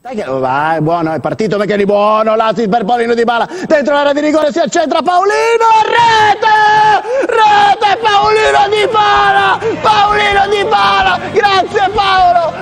Vai, buono, è partito McKennie, buono, l'assist per Paolino Dybala, dentro l'area di rigore si accentra Paolino, rete, Paolino Dybala, grazie Paolo,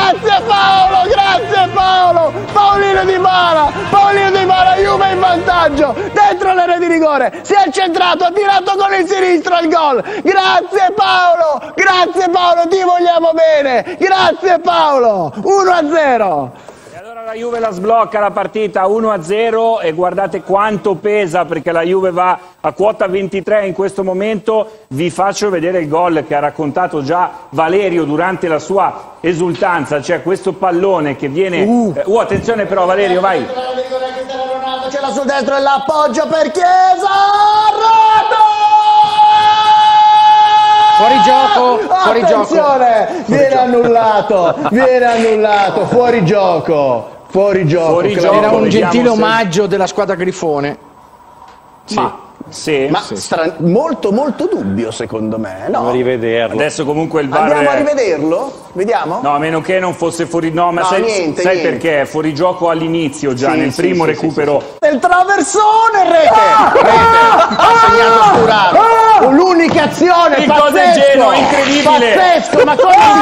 Paolino Dybala, Juve in vantaggio, dentro l'area di rigore, si è centrato, ha tirato con il sinistro il gol, grazie Paolo, ti vogliamo bene, grazie Paolo, 1-0. La Juve la sblocca la partita 1-0 e guardate quanto pesa, perché la Juve va a quota 23 in questo momento. Vi faccio vedere il gol che ha raccontato già Valerio durante la sua esultanza, cioè questo pallone che viene... attenzione però Valerio, vai! Ce l'ha sul destro e l'appoggio per Chiesa, rete! Fuori gioco, fuori attenzione, viene annullato, fuori gioco. Era un gentile omaggio della squadra Grifone. Sì. Molto dubbio secondo me, no? Andiamo a rivederlo. Adesso comunque il VAR... Andiamo a rivederlo? Vediamo? No, a meno che non fosse fuori... No, ma sai perché? Fuori gioco all'inizio già, nel primo recupero. Del traversone, rete! Ha segnato Sturaro. L'unica azione, pazzesco! Incredibile! Pazzesco, ma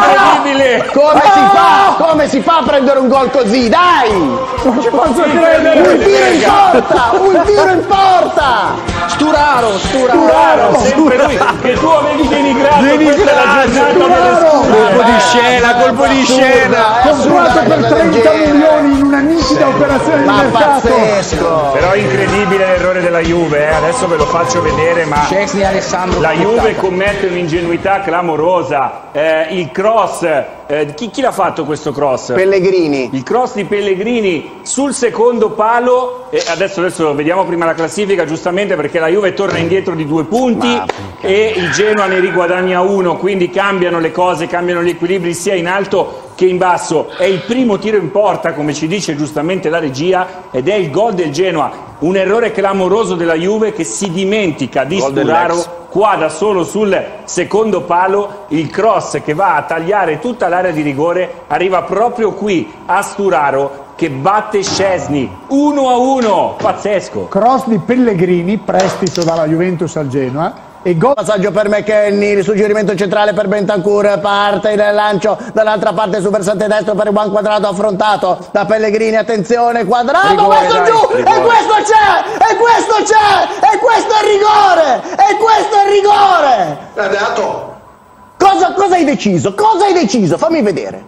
come si fa a prendere un gol così? Dai! Non ci posso credere! Un tiro in porta! Sturaro, sempre lui che tu avevi denigrato questa colpo di scena, comprato per 30 milioni in una nitida operazione di mercato. Pazzesco. Però è incredibile l'errore della Juve, adesso ve lo faccio vedere, ma la Juve commette un'ingenuità clamorosa, il cross, chi l'ha fatto questo cross? Pellegrini. Il cross di Pellegrini sul secondo palo, e adesso vediamo prima la classifica, giustamente, perché la Juve torna indietro di 2 punti e il Genoa ne riguadagna 1, quindi cambiano le cose, cambiano gli equilibri sia in alto che in basso. È il primo tiro in porta, come ci dice giustamente la regia, ed è il gol del Genoa, un errore clamoroso della Juve che si dimentica di Sturaro qua da solo sul secondo palo. Il cross che va a tagliare tutta l'area di rigore arriva proprio qui a Sturaro, che batte Szczesny 1-1, pazzesco. Cross di Pellegrini, prestito dalla Juventus al Genoa, e gol. Passaggio per McKennie, il suggerimento centrale per Bentancur, parte il lancio dall'altra parte sul versante destro per Juan Cuadrado, affrontato da Pellegrini, attenzione, Cuadrado, messo giù, e questo è rigore, Cosa hai deciso? Fammi vedere.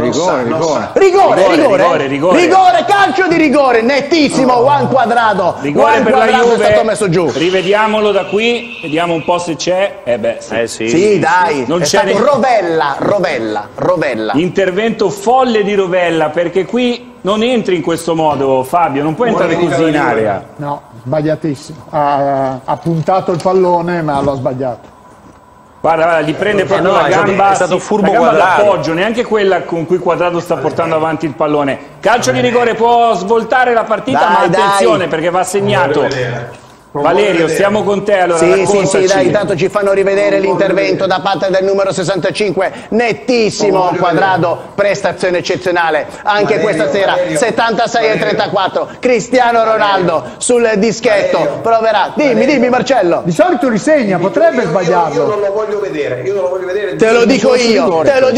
Rigore, calcio di rigore, nettissimo, Juan Cuadrado. Rigore per la Juve, è stato messo giù. Rivediamolo da qui, vediamo un po' se c'è. Sì, dai, non c'è Rovella. Intervento folle di Rovella, perché qui non entri in questo modo, Fabio, non puoi entrare così in area. No, sbagliatissimo. Ha puntato il pallone, ma l'ha sbagliato. Guarda, gli prende proprio la gamba, è stato furbo d'appoggio, neanche quella con cui Cuadrado sta portando avanti il pallone. Calcio di rigore, può svoltare la partita, ma attenzione perché va segnato. Valerio, stiamo con te, allora sì, dai, intanto ci fanno rivedere l'intervento da parte del numero 65, nettissimo Cuadrado, prestazione eccezionale anche questa sera, 76-34, Cristiano Ronaldo sul dischetto, proverà, dimmi Marcello. Di solito risegna, potrebbe sbagliarlo. Io non lo voglio vedere, te lo dico io,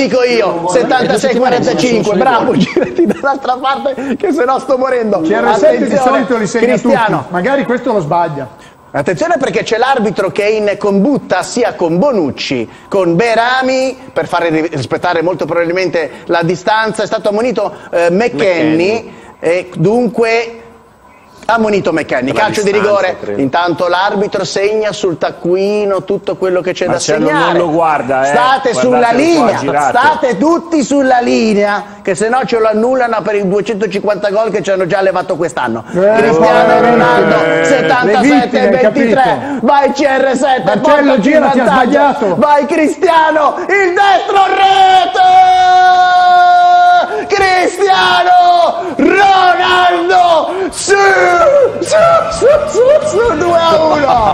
76-45, bravo, girati dall'altra parte che se no sto morendo. CR7 di solito li segna tutti, magari questo lo sbaglia. Attenzione perché c'è l'arbitro che è in combutta sia con Bonucci, con Berami, per fare rispettare molto probabilmente la distanza. È stato ammonito McKennie e dunque ammonito McKennie. Calcio di rigore, intanto l'arbitro segna sul taccuino tutto quello che c'è da segnare. Non lo guarda, State sulla linea, state tutti sulla linea, che se no ce lo annullano per i 250 gol che ci hanno già levato quest'anno. Cristiano Ronaldo, 77-23, vai CR7, Marcello, girati, ha sbagliato. Vai Cristiano, il destro, rete! Cristiano Ronaldo, su 2-1,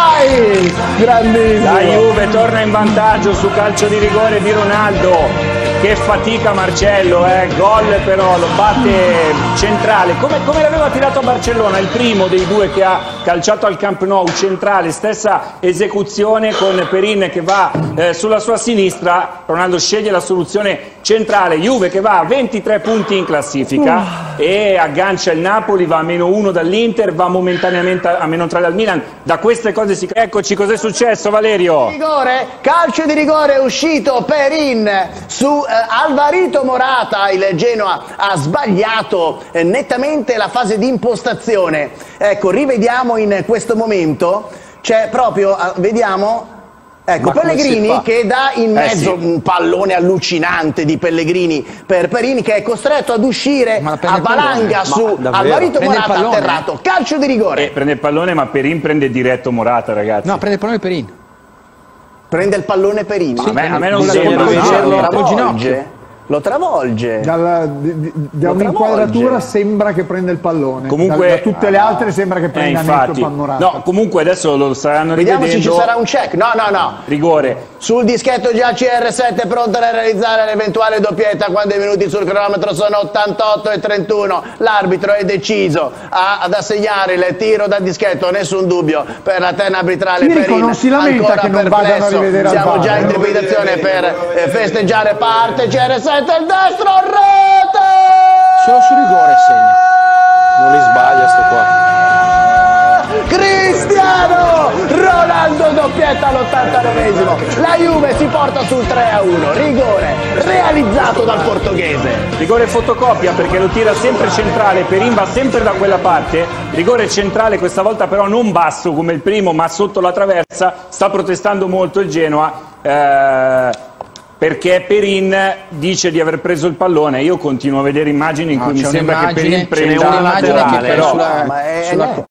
vai, grandissimo. La Juve torna in vantaggio su calcio di rigore di Ronaldo. Che fatica Marcello, gol però, lo batte centrale, come l'aveva tirato a Barcellona, il primo dei due che ha calciato al Camp Nou, centrale, stessa esecuzione con Perin che va sulla sua sinistra. Ronaldo sceglie la soluzione centrale, Juve che va a 23 punti in classifica e aggancia il Napoli, va a -1 dall'Inter, va momentaneamente a -3 dal Milan. Da queste cose si... Eccoci, cos'è successo Valerio? Rigore, calcio di rigore, è uscito Perin su Alvarito Morata. Il Genoa ha sbagliato nettamente la fase di impostazione. Ecco, rivediamo in questo momento, c'è proprio, vediamo, ecco, Pellegrini che dà in mezzo un pallone allucinante di Pellegrini per Perin, che è costretto ad uscire a valanga su Alvarito Morata atterrato. Calcio di rigore. Prende il pallone, ma Perin prende diretto Morata, ragazzi. No, prende il pallone Perin. Prende il pallone Perin. Sì, a me non sembra. Lo travolge. Da un'inquadratura sembra che prenda il pallone. Comunque, da tutte le altre sembra che prenda netto Morata. No, comunque adesso lo saranno rivedendo. Vediamo se ci sarà un check. No. Rigore. Sul dischetto già CR7 pronto a realizzare l'eventuale doppietta quando i minuti sul cronometro sono 88 e 31. L'arbitro è deciso ad assegnare il tiro da dischetto, nessun dubbio per la terna arbitrale. Perin non si lamenta che non vadano a rivedere. Siamo già in trepidazione per festeggiare. Parte CR7 il destro, rete! Solo su rigore segna. Non li sbaglia sto qua. Cristiano Ronaldo doppietta all'89esimo. La Juve si porta sul 3-1. Rigore realizzato dal portoghese. Rigore fotocopia perché lo tira sempre centrale, Perin va sempre da quella parte. Rigore centrale, questa volta però non basso come il primo, ma sotto la traversa. Sta protestando molto il Genoa. Perché Perin dice di aver preso il pallone. Io continuo a vedere immagini in cui mi sembra che Perin prenda la laterale, però